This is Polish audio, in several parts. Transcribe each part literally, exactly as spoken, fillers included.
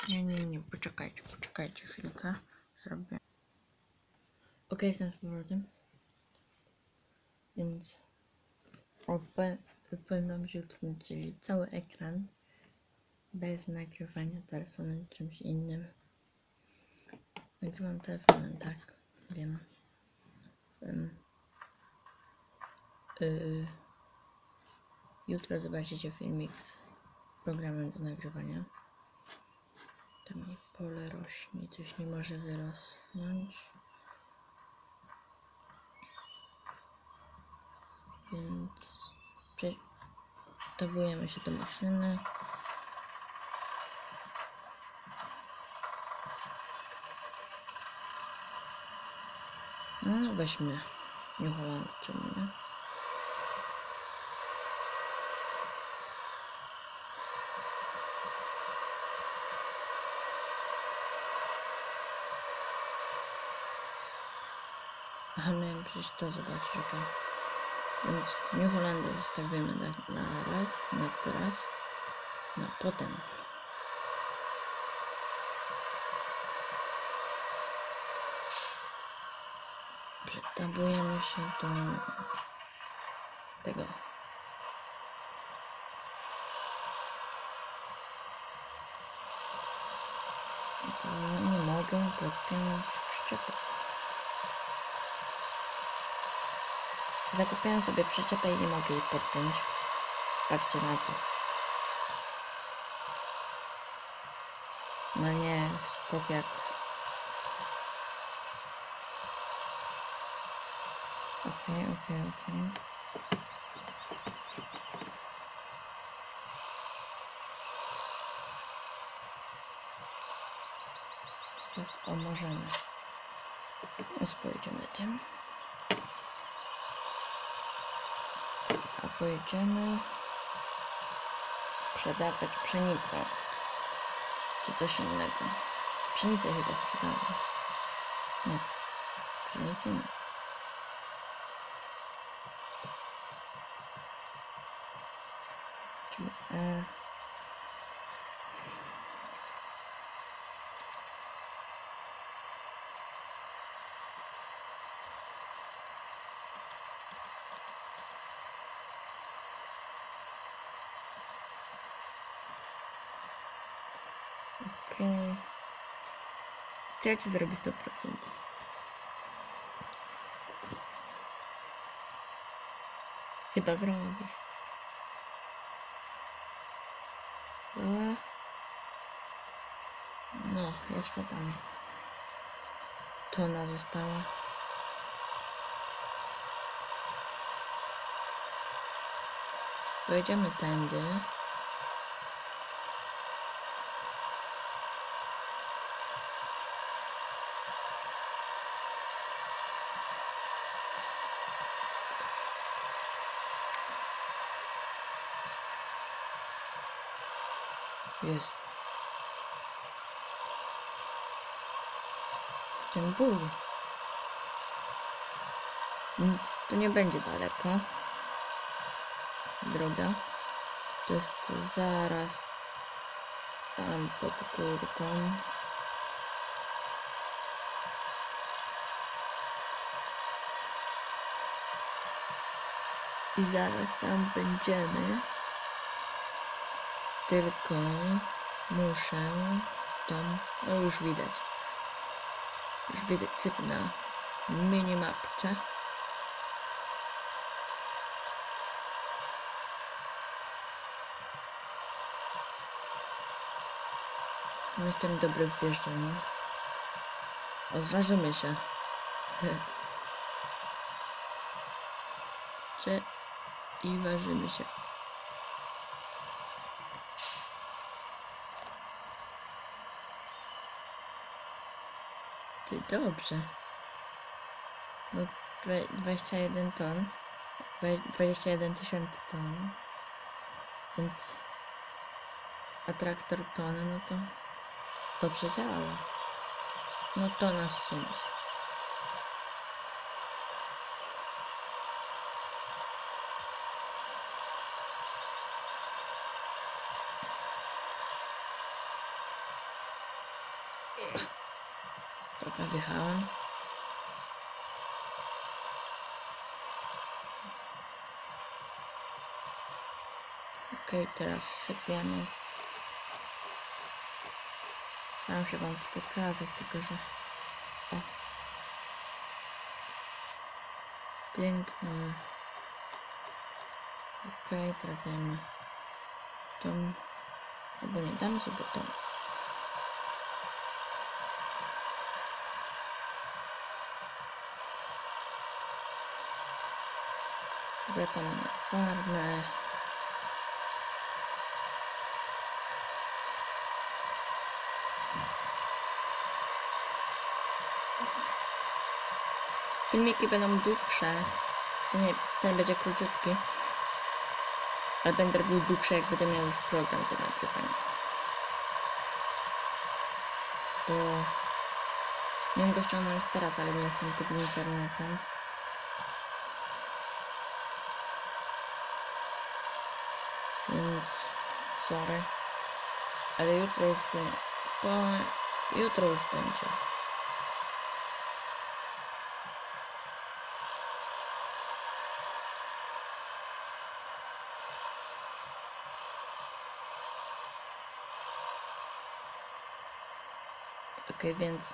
Nie, nie, nie, poczekajcie, poczekajcie chwilkę. Zrobię. Ok, jestem z powrotem. Więc powiem wam, że jutro będziecie mieli cały ekran bez nagrywania telefonem czymś innym. Nagrywam telefonem, tak, wiem. Um, yy, jutro zobaczycie filmik z programem do nagrywania. Tam mi pole rośnie, coś nie może wyrosnąć. Więc przygotowujemy się do maszyny. No weźmy New Holland, czemu nie? Aha, miałem przecież to zobaczyć, okej. Więc New Holandę zostawimy na, na raz, na teraz, no potem. Przetabujemy się do tego. Nie mogę podpiąć przyczepę. Zakupiłem sobie przyczepę i nie mogę jej podpiąć. Patrzcie na to. No nie, skok jak... Okej, okay, okej, okay, okej. Okay. Teraz o, możemy. Pojedziemy tym. A pojedziemy sprzedawać pszenicę. Czy coś innego. Pszenicę chyba sprzedają. Nie. Pszenicy nie. Czyli e... Okej. Okay. Czy jak się zrobi sto procent? Chyba zrobię. No, jeszcze tam tona została. Pojedziemy tędy. Jest. Ten ból. Nic, to nie będzie daleko. Droga. To jest zaraz tam pod górką. I zaraz tam będziemy. Tylko muszę tam, o już widać. Już widać syp na minimapce. No jestem dobry w wjeżdżaniu. O, zważymy się. Czy i ważymy się. Ty, dobrze. No dwadzieścia jeden ton. dwadzieścia jeden tysięcy ton. Więc... A traktor tony, no to... Dobrze działa. No to nas czymś. Dobra, wjechałem. Okej, okay, teraz sypiemy. Sam się wam tu pokazać, tylko że... O. Pięknie. Okej, okay, teraz dajemy tą... Albo nie, damy sobie tą. Wracamy na farmę. Filmiki będą dłuższe. Nie, ten będzie króciutki. Ale będę robił dłuższe, jak będę miał już program do nagrywania. Bo miałem go ściągnąć teraz, ale nie jestem pod internetem. Więc sorry. Ale jutro już będzie. Bo jutro już będzie. Okej, okay, więc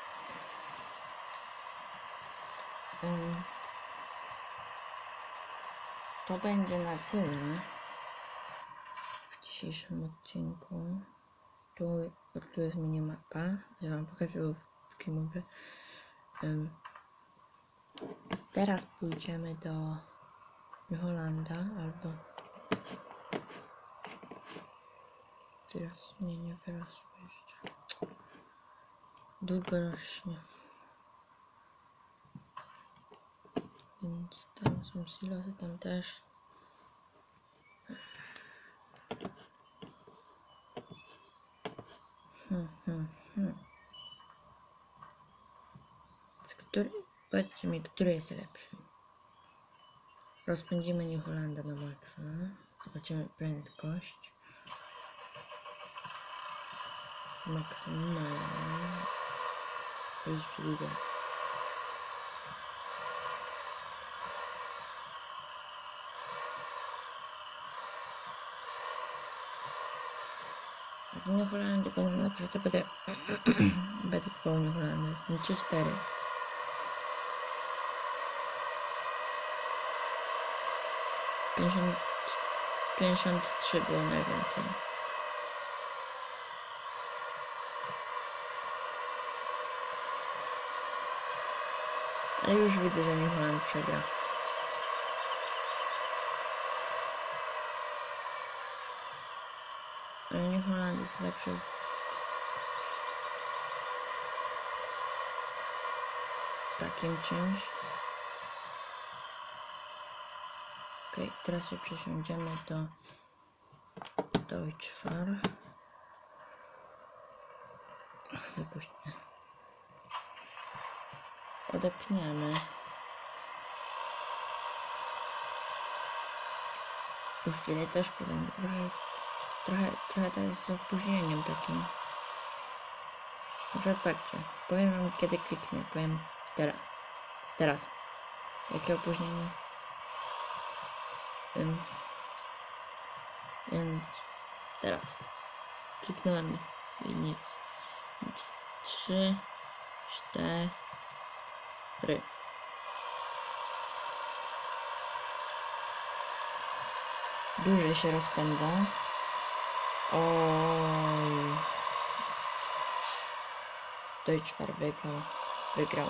um, to będzie na tyle w dzisiejszym odcinku. Tu, tu jest minimapa, że wam pokazuję, póki mogę. Um, teraz pójdziemy do New Hollanda albo wyraz, nie, nie wyrosło jeszcze. Długo rośnie. Więc tam są silosy, tam też. Hmm, hmm, hmm. Z który? Powiedzcie mi, który jest lepszy. Rozpędzimy New Hollanda na maksa. Zobaczymy prędkość. Maksymalnie. Już widzę. W New Holandzie będę na przykład będę będę kupował New Holandę. trzy cztery. pięćdziesiąt, pięćdziesiąt trzy było najwięcej. Ale już widzę, że New Holland przegra. Ale New Holland jest lepszy w takim czymś. Okej, okay, teraz się przesiądziemy do Deutschfar. Wypuść mnie. Odepniemy. Już chwilę też powiem. Trochę, trochę, trochę to jest z opóźnieniem takim. Na przykład patrzcie. Powiem wam kiedy kliknę. Powiem teraz. Teraz. Jakie opóźnienie? Um, więc teraz. Kliknąłem i nic. Więc trzy, cztery. Dłużej się rozpędza. Oj. Deutschfar wygrał. Wygrał.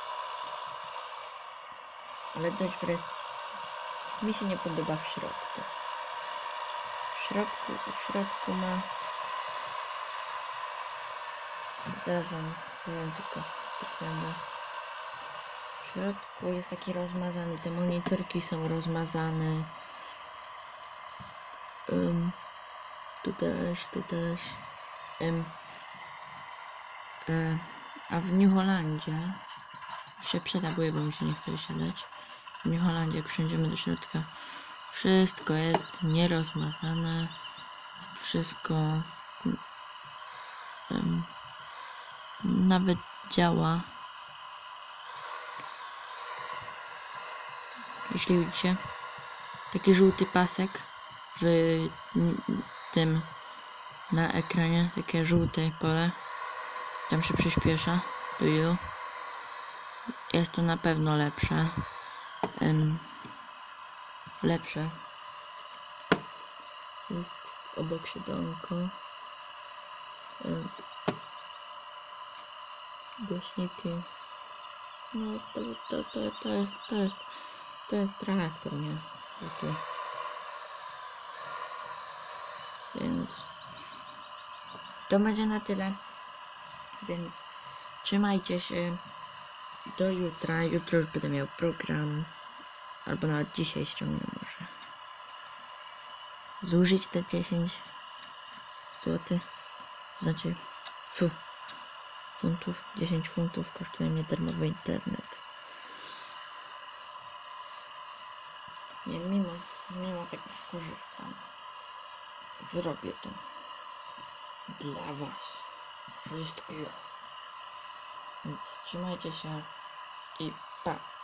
Ale Deutschfar jest... Mi się nie podoba w środku. W środku, w środku ma... Zaraz wam powiem tylko podjadę. W środku jest taki rozmazany. Te monitorki są rozmazane. Um, tu też, tu też. Um, e, a w New Hollandzie już się przedabuję, bo mi się nie chce wysiadać. W New Hollandzie, jak wsiądziemy do środka, wszystko jest nierozmazane. Wszystko um, nawet działa. Jeśli widzicie, taki żółty pasek w tym na ekranie, takie żółte pole, tam się przyspiesza do ilu. Jest to na pewno lepsze. Um, lepsze. Jest obok siedzonko. Um, głośniki. No to, to, to, to jest, to jest, to jest traktor, nie? Taki. Więc to będzie na tyle. Więc trzymajcie się. Do jutra. Jutro już będę miał program. Albo nawet dzisiaj ściągnę może. Zużyć te dziesięć złotych. Znaczy fu, funtów. dziesięć funtów kosztuje mnie darmowy internet. Nie, mimo, mimo tego skorzystam. Zrobię to. Dla was. Wszystkich. Więc trzymajcie się i pa.